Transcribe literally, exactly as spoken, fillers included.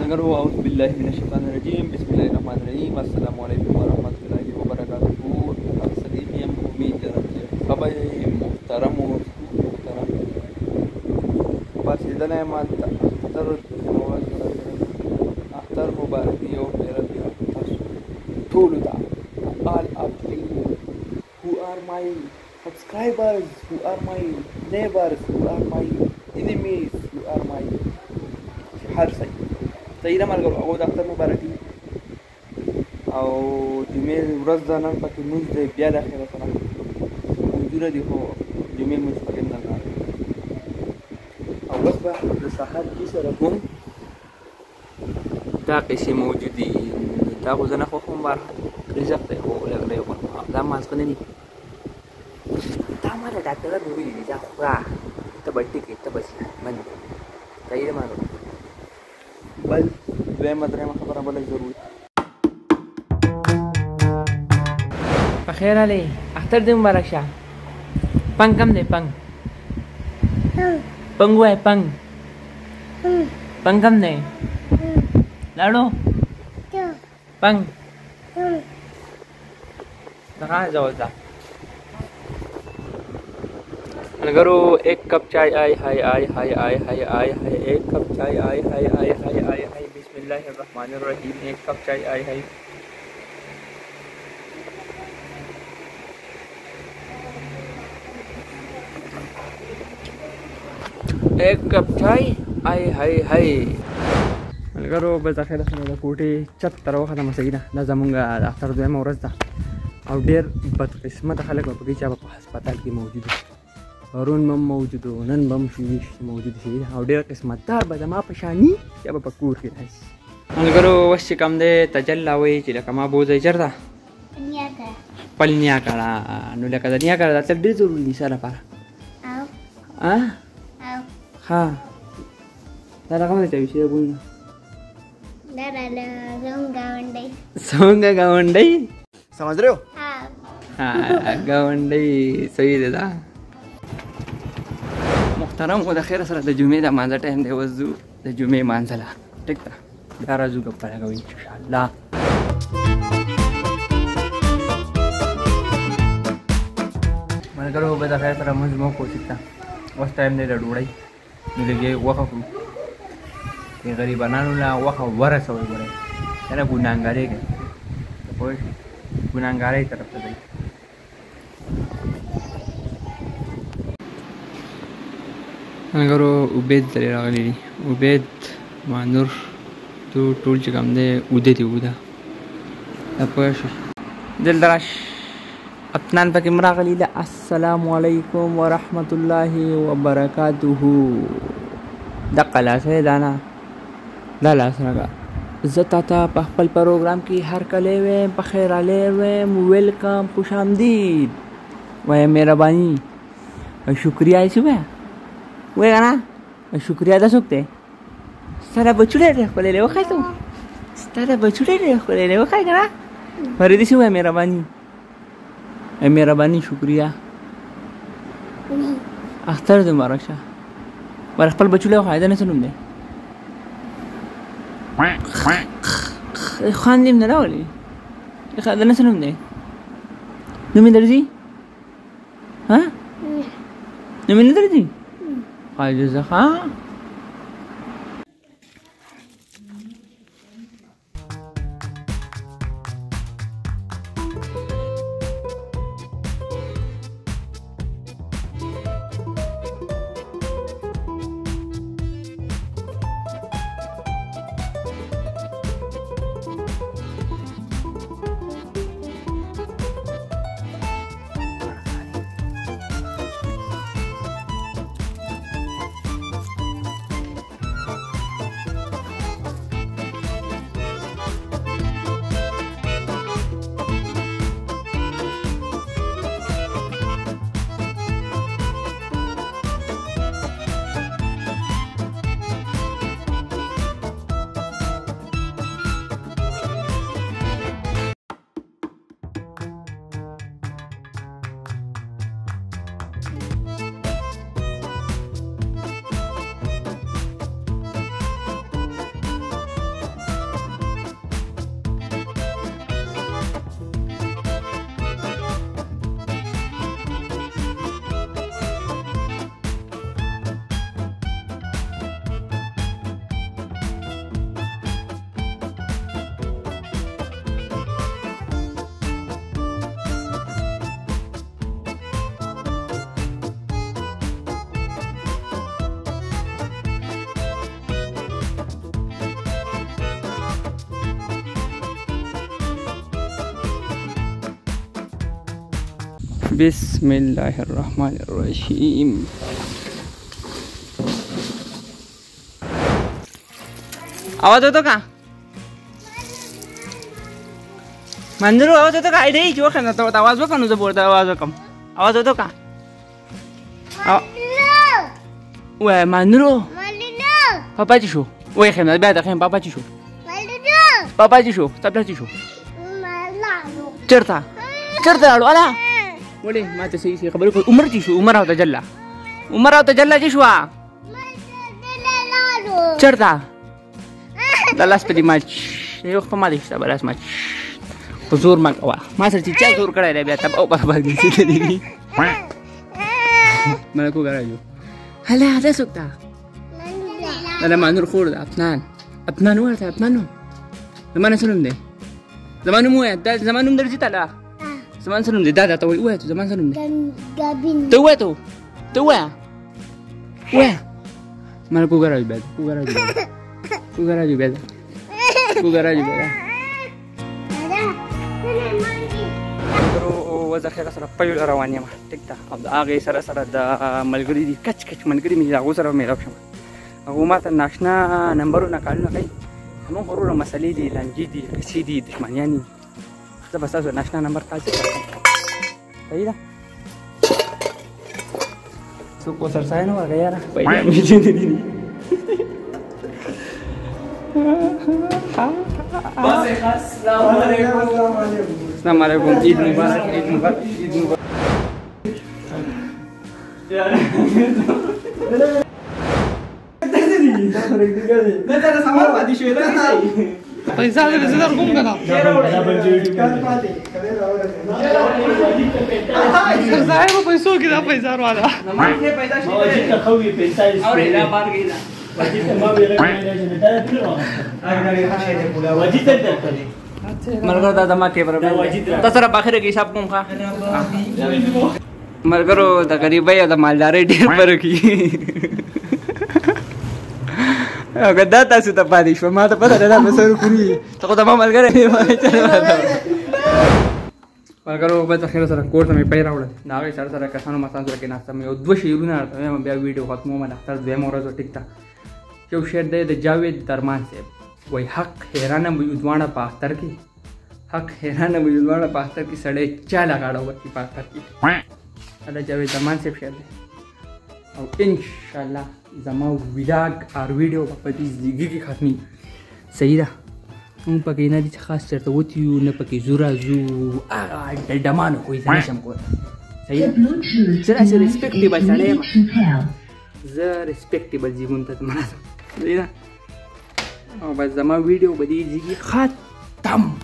अगर वो औज़ु बिल्लाहि मिनश्शैतानिर रजीम बिस्मिल्लाहिर रहमानिर रहीम अस्सलामु अलैकुम वरहमतुल्लाहि वबरकातुहू। आप सभी हम उम्मीद करते हैं खबर मुहतरम मुहतरम बस इधर है मानता अख्तर अख्तर मुबारक यो मेरा told that to all of you who are my subscribers, who are my neighbors, who are my enemies, who are my هر شيء. سيدنا مرګ او د اختر مبارکي او جمعې ورځ ده نن پکې لمونځ دی بیا د اخره سره لمونځونه دي خو جمعې لمونځ پکې نه راغلی او بس به د سهار کې سره کوم دا قیسې موجودې دا خو زه نه خوښوم بهرحال رزق دی خو لږ لږ وخورم دا مازغه نه دي دا ما د ډاکټره مې ویلي دي دا خوره ته به ټکې ته به من صحیح ده مالو بل دویمه درېیمه خبره بله ضروري بخیر علی اختر دې مبارک شه پنګ کم دی پنګ پنګ وای پنګ پنګ کم دی لاړو پنګ कहाँ जाओ जा अनगरो एक कप चाय आय हाय आय हाय आय हाय आय हाय एक कप चाय आय हाय आय हाय आय हाय बिस्मिल्लाहिर्रहमानिर्रहीम एक कप चाय आय हाय एक कप चाय आय हाय हाय अनगरो बस اخر سره کوټه چتر وخت ما سیدا دا زمونږه اختر دویمه ورځ ده او ډېر بدقسمته خلک به پکې چا به په هسپتال کې موجود وي پرون به هم موجود وو نن به هم موجود شي او ډېر قسمتدار به زما په شاني چا به په کور کې راشي ملګرو اوس چې کوم دی تجلا وایي چې لکه ما بوځئ چېرته خپل نیا کړه نو لکه د نیا کړه دا تل ډېر ضروري دي ستا لپاره ها دا رقم دی چې دا بوی نه څنګه ګاونډی समझ रहे हो हाँ गावंडी सही ده دا محترم خو د خیر سره د جمعې د مانځه ټایم دی وځو د جمعې مانځله ټیک ده بیا راځو ګپه لګوو انشاءالله ملګرو به د خیر سره مونځ مو کوشش ده اوس ټایم دی د ډوډۍ نو لږې غوښه کړو دې غریبانانو له غوښه ورسوئ ګورئ کنه ګناهګاري کوي پوه شئ ګناهګارۍ طرف ته ځئ ملګرو عبید ترې راغلی دي عبید مانور تو ټول چې کوم دی اوده دي اوده دا پوه شئ دلته راش افنان پکې م راغلی ده السلام علیکم ورحمت الله وبرکاته دقه لاسی دا نه دا لاس راکړه زه تاته په خپل پروګرام کې هر کلی ویم په خیر رالی ویم ویلکم خوش آمدید وایم مهرباني شکریه یې څه وایه وایه که نه شکریه دا څوک دی ستا دا بچو ډېر ډېر ښکلی دی وښایه ته ستا دا بچو ډېر ډېر ښکلی دی وښایه که نه فریدي څه وایه مهرباني مهرباني شکریه اختر دې مبارک شه ور خپل بچو له وښایه دا نه څه نوم دی خواندیم نه راولي د نه څه نوم دی نوم یې درځي ها نوم یې نه درځي عاجزه ښه بسم الله الرحمن الرحيم. आवाज होतो का मंदिर आवाज होतो का इथे जो खाना तो आवाज बघा नुसतं बोलतो आवाज कम आवाज होतो का वे मंदिरो पापाची शो वे खाना بعد خيم पापाची शो पापाची शो तबलाची शो चरता चरता आलो आला बोले ما تسوي شيء خبرك عمر شو عمر هذا جلا عمر هذا جلا شو चरता The last pretty much. Yo pamali sa balas match. Kuzur magawa. Masar si Chelsea zur kara bia tab au babag ni si ni. Mana ko garayo. Hala hada sukta. Nala manur khur apnan. Apnan wa ta apnan. Zaman sunum de. Zaman mu ya da zaman num dar jita la. Zaman sunum de da da to wa to zaman sunum de. Gabin. To wa to. To wa. Wa. Mana ko garayo bia. Ko garayo. Ku garaju beda. Ku garaju beda. Terus wajah kita sara payul rawannya mah. Tikta. Abda agi sara sara da malguri di kac kac malguri mi jago sara merah sama. Aku mata nashna numberu nakalu nakai. Kamu baru nama masali di lanji di kesi di dushmanya ni. Kita bahasa so nashna number kaji. Tahu dah. So kosar saya no warga ya. Payah mi jadi ni. Assalamualaikum. Eid Mubarak. Eid Mubarak. Eid Mubarak. पैसा वगैरे जर कोण करा साहेब पैसो किती पैसा वाला नमाजे पैसा शिकले खाऊगी पैसा और हेला बार गेला मरगर दादा मा के बराबर तसरा बाखरे के हिसाब कोम खा मरगरो द गरीब है द मालदार ढेर पर की अगर दाता सुता पादिश मा त पता दादा बसर पुरी त को त मा मरगर मरगरो बस खैर सर कोर्स में पैरा उड़ नागे सर सर कसानो मसान सर के नास्ता में उद्व शिरू ना मैं बया वीडियो खत्म में डॉक्टर दे मोरा जो टिकता जो शेर दे द जावेद दरमान से वही हक हैराना बुजुर्गवाना पाख्तर की हक हैराना बुजुर्गवाना पाख्तर की सड़े चाल लगाड़ा हुआ की पाख्तर की अल्लाह जावेद दरमान से शेर दे और इंशाल्लाह जमा विलाग और वीडियो पति जिगी की खत्मी सही रहा उन पके ना दी खास चरता वो थी न पके जुरा जू आ डमान कोई जनेशम को सही जरा से रिस्पेक्टेबल सड़े जरा रिस्पेक्टेबल जीवन तक मना सही ना और बस जमा वीडियो बदी जिगी खत्म